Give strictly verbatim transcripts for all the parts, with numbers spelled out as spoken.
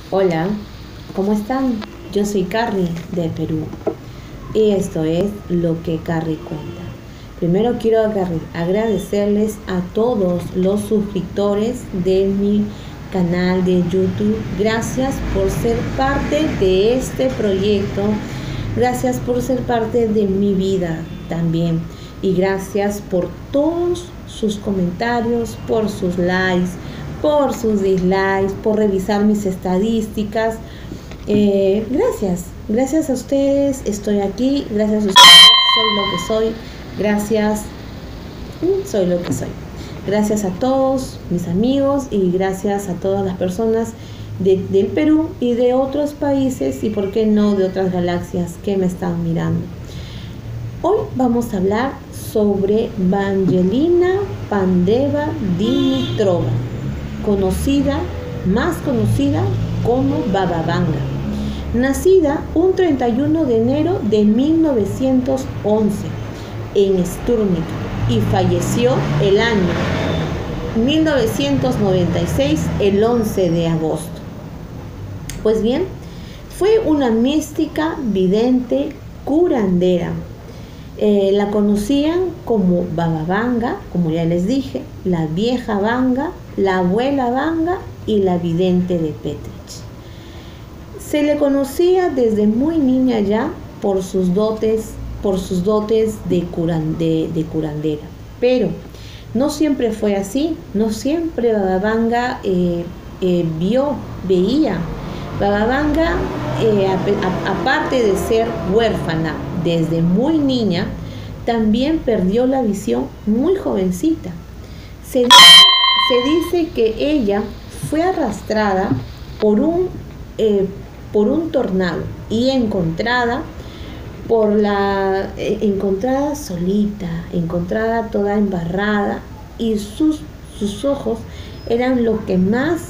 Hola, ¿cómo están? Yo soy Carrie de Perú y esto es Lo que Carrie cuenta. Primero quiero agradecerles a todos los suscriptores de mi canal de YouTube. Gracias por ser parte de este proyecto. Gracias por ser parte de mi vida también. Y gracias por todos sus comentarios, por sus likes, por sus dislikes, por revisar mis estadísticas. Eh, gracias, gracias a ustedes estoy aquí, gracias a ustedes soy lo que soy, gracias, soy lo que soy. Gracias a todos mis amigos y gracias a todas las personas de, del Perú y de otros países y por qué no de otras galaxias que me están mirando. Hoy vamos a hablar sobre Vangelina Pandeva Dimitrova, conocida, más conocida como Baba Vanga, nacida un treinta y uno de enero de mil novecientos once en Stúrnica y falleció el año mil novecientos noventa y seis, el once de agosto. Pues bien, fue una mística, vidente, curandera. Eh, la conocían como Baba Vanga, como ya les dije, la vieja Vanga, la abuela Vanga y la vidente de Petrich. Se le conocía desde muy niña ya por sus dotes, por sus dotes de, curan, de, de curandera. Pero no siempre fue así, no siempre Baba Vanga eh, eh, vio, veía. Baba Vanga, eh, a, a, aparte de ser huérfana desde muy niña, también perdió la visión muy jovencita. Se dice, se dice que ella fue arrastrada por un, eh, por un tornado y encontrada por la eh, encontrada solita, encontrada toda embarrada, y sus, sus ojos eran lo que más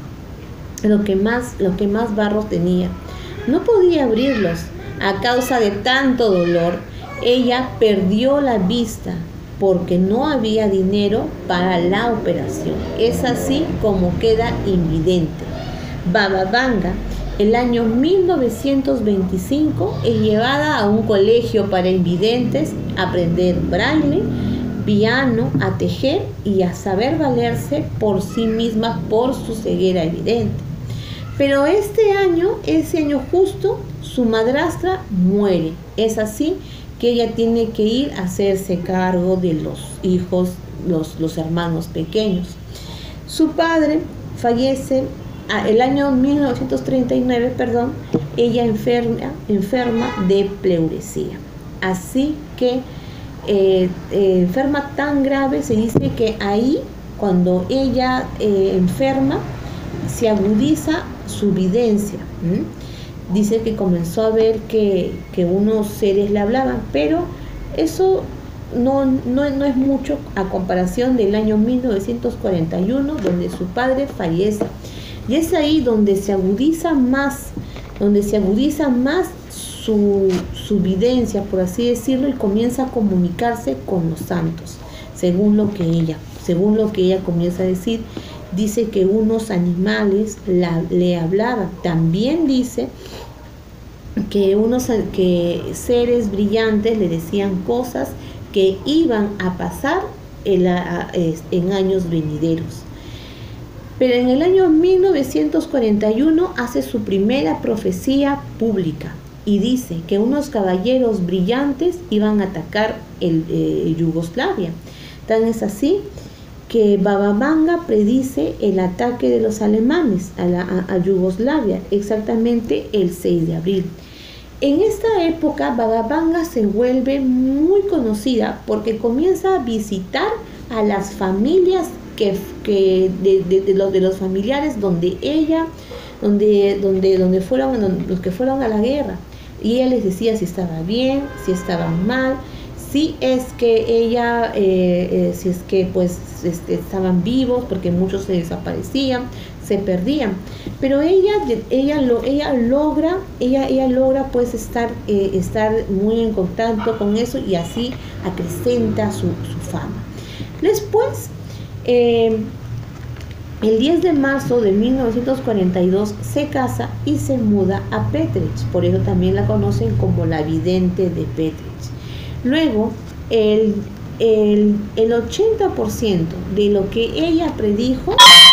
lo que más lo que más barro tenía. No podía abrirlos a causa de tanto dolor. Ella perdió la vista porque no había dinero para la operación. Es así como queda invidente. Baba Vanga, el año mil novecientos veinticinco, es llevada a un colegio para invidentes a aprender braille, piano, a tejer y a saber valerse por sí misma por su ceguera evidente. Pero este año, ese año justo, su madrastra muere. Es así que ella tiene que ir a hacerse cargo de los hijos, los, los hermanos pequeños. Su padre fallece el año mil novecientos treinta y nueve, perdón, ella enferma, enferma de pleuresía. Así que eh, eh, enferma tan grave, se dice que ahí, cuando ella eh, enferma, se agudiza su videncia. ¿Mm? Dice que comenzó a ver que, que unos seres le hablaban, pero eso no, no, no es mucho a comparación del año mil novecientos cuarenta y uno, donde su padre fallece. Y es ahí donde se agudiza más, donde se agudiza más su, su videncia, por así decirlo, y comienza a comunicarse con los santos, según lo que ella, según lo que ella comienza a decir. Dice que unos animales la, le hablaban. También dice que unos que seres brillantes le decían cosas que iban a pasar en, la, en años venideros. Pero en el año mil novecientos cuarenta y uno hace su primera profecía pública y dice que unos caballeros brillantes iban a atacar el, eh, Yugoslavia. Tan es así que Baba Vanga predice el ataque de los alemanes a, la, a, a Yugoslavia, exactamente el seis de abril. En esta época, Baba Vanga se vuelve muy conocida porque comienza a visitar a las familias que, que de, de, de, los, de los familiares donde ella, donde, donde, donde fueron, donde, los que fueron a la guerra. Y ella les decía si estaba bien, si estaban mal, si es que ella, eh, eh, si es que pues este, estaban vivos, porque muchos se desaparecían, se perdían. Pero ella, ella, lo, ella logra, ella, ella logra pues estar, eh, estar muy en contacto con eso y así acrecenta su, su fama. Después, eh, El diez de marzo de mil novecientos cuarenta y dos se casa y se muda a Petrich, por eso también la conocen como la vidente de Petrich. Luego, el, el, el ochenta por ciento de lo que ella predijo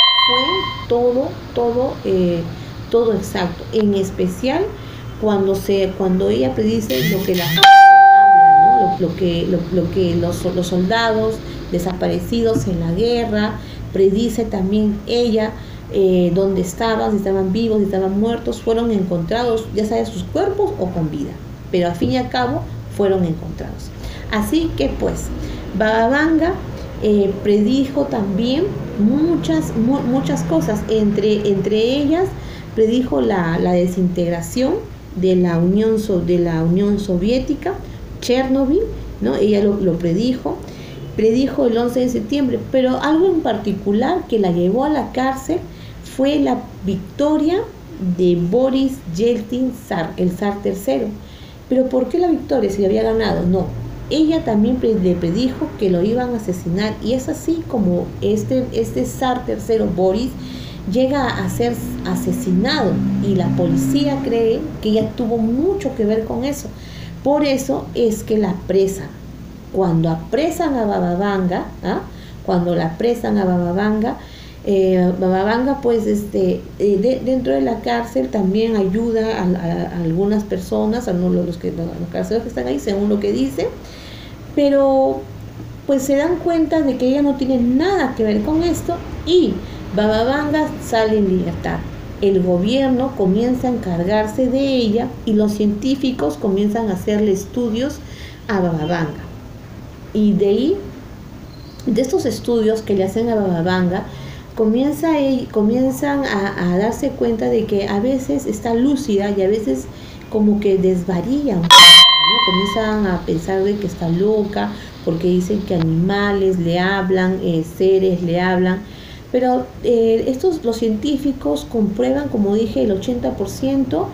fue todo, todo, eh, todo exacto, en especial cuando, se, cuando ella predice lo que la gente habla, ¿no? lo, lo que, lo, lo que los, los soldados desaparecidos en la guerra, predice también ella eh, dónde estaban, si estaban vivos, si estaban muertos, fueron encontrados, ya sea sus cuerpos o con vida, pero al fin y al cabo fueron encontrados. Así que pues Baba Vanga eh, predijo también muchas, mu muchas cosas, entre, entre ellas predijo la, la desintegración de la Unión, so de la Unión Soviética, Chernobyl, ¿no? Ella lo, lo predijo. Predijo el once de septiembre, pero algo en particular que la llevó a la cárcel fue la victoria de Boris Yeltsin, zar, el zar tercero. Pero ¿por qué la victoria si había ganado? No, ella también le predijo que lo iban a asesinar, y es así como este, este zar tercero, Boris, llega a ser asesinado, y la policía cree que ella tuvo mucho que ver con eso. Por eso es que la apresan. Cuando apresan a Baba Vanga, ¿ah? cuando la apresan a Baba Vanga, eh, Baba Vanga pues este, eh, de, dentro de la cárcel también ayuda a, a, a algunas personas, a los, los, que, los carceleros que están ahí, según lo que dice, pero pues se dan cuenta de que ella no tiene nada que ver con esto, y Baba Vanga sale en libertad. El gobierno comienza a encargarse de ella, y los científicos comienzan a hacerle estudios a Baba Vanga. Y de ahí, de estos estudios que le hacen a Baba Vanga, comienza a, comienzan a, a darse cuenta de que a veces está lúcida y a veces como que desvaría un poco, ¿no? Comienzan a pensar de que está loca, porque dicen que animales le hablan, eh, seres le hablan. Pero eh, estos, los científicos comprueban, como dije, el ochenta por ciento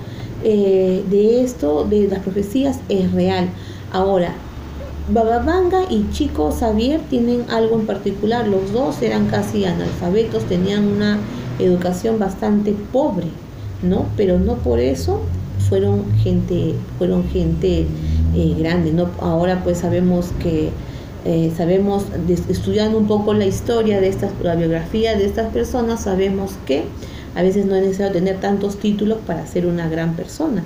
eh, de esto, de las profecías, es real. Ahora, Baba Vanga y Chico Xavier tienen algo en particular. Los dos eran casi analfabetos, tenían una educación bastante pobre, ¿no? Pero no por eso fueron gente, fueron gente eh, grande, ¿no? Ahora pues sabemos que eh, sabemos, de, estudiando un poco la historia de estas, la biografía de estas personas, sabemos que a veces no es necesario tener tantos títulos para ser una gran persona.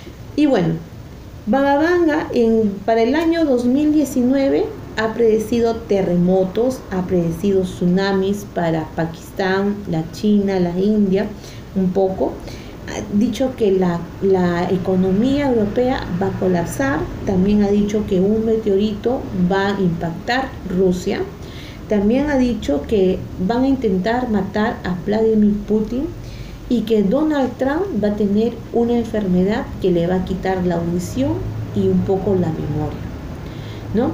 Y bueno, Baba Vanga en, para el año dos mil diecinueve ha predecido terremotos, ha predecido tsunamis para Pakistán, la China, la India, un poco. Ha dicho que la, la economía europea va a colapsar. También ha dicho que un meteorito va a impactar Rusia. También ha dicho que van a intentar matar a Vladimir Putin, y que Donald Trump va a tener una enfermedad que le va a quitar la audición y un poco la memoria, ¿no?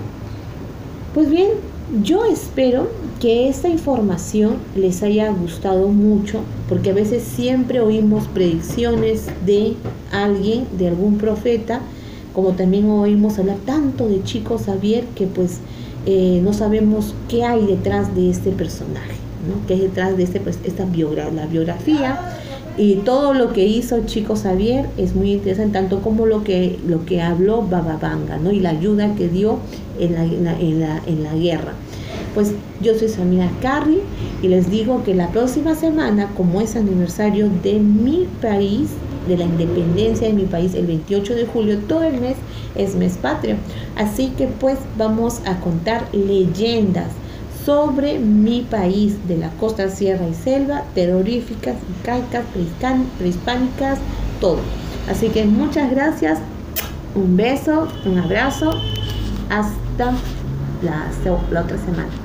Pues bien, yo espero que esta información les haya gustado mucho, porque a veces siempre oímos predicciones de alguien, de algún profeta, como también oímos hablar tanto de Chico Xavier, que pues eh, no sabemos qué hay detrás de este personaje, ¿no? ¿Qué hay detrás de este, pues, esta biogra la biografía? Y todo lo que hizo Chico Xavier es muy interesante, tanto como lo que, lo que habló Baba Vanga, ¿no? Y la ayuda que dio en la, en la, en la, en la guerra. Pues yo soy su amiga Carrie, y les digo que la próxima semana, como es aniversario de mi país, de la independencia de mi país, el veintiocho de julio, todo el mes es mes patrio. Así que pues vamos a contar leyendas sobre mi país, de la costa, sierra y selva, terroríficas, incaicas, prehispánicas, todo. Así que muchas gracias, un beso, un abrazo, hasta la, la otra semana.